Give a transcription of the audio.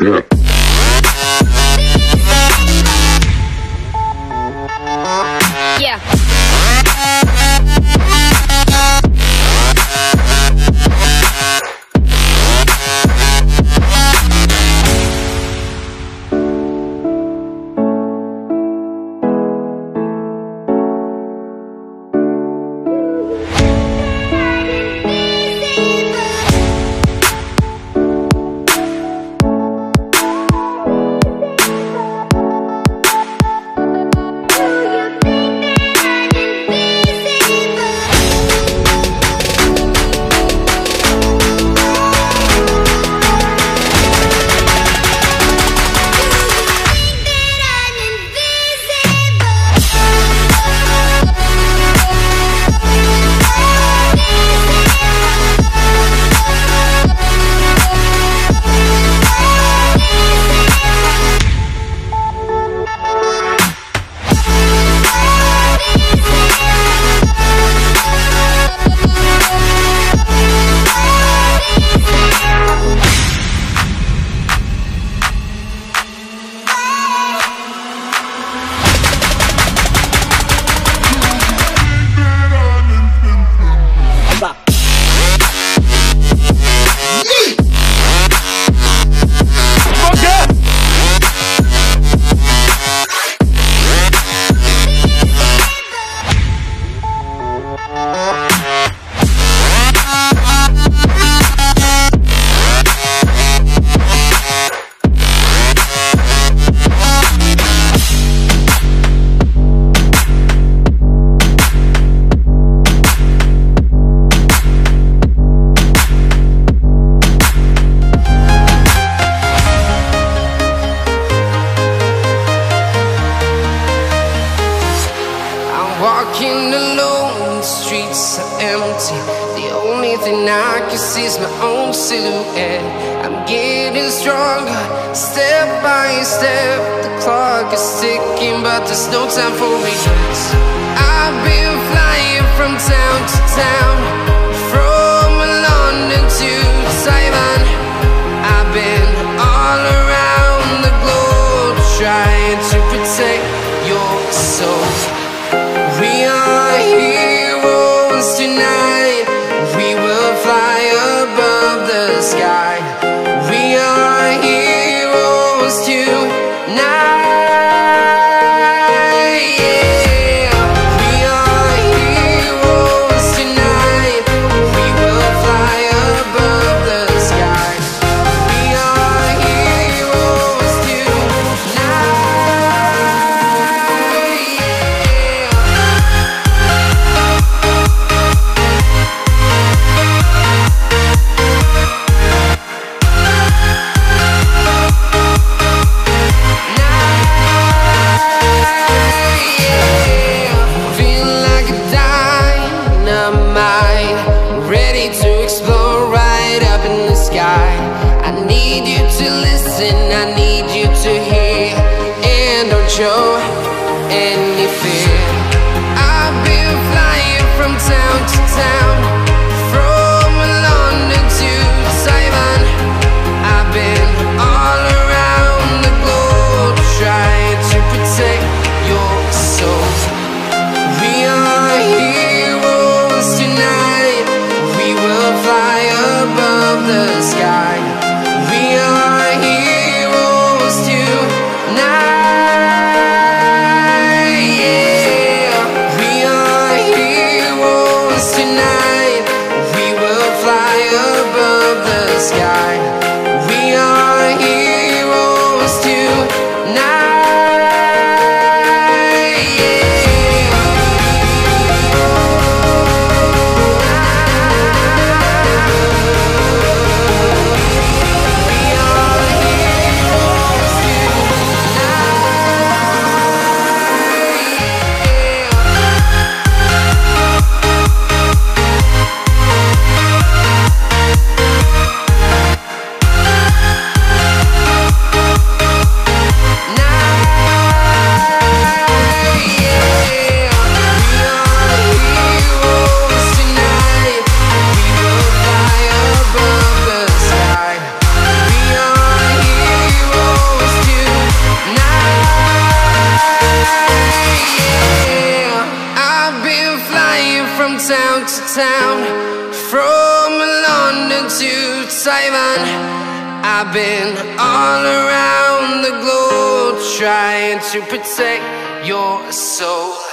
Yeah. Walking alone, the streets are empty. The only thing I can see is my own silhouette. I'm getting stronger, step by step. The clock is ticking, but there's no time for regrets. I've been flying from town to town, from London to Taiwan. I've been all around the globe, trying to protect your soul. We are heroes tonight. We will fly above the sky. We are heroes tonight. Yeah. We are heroes tonight. town to town, from London to Taiwan. I've been all around the globe trying to protect your soul.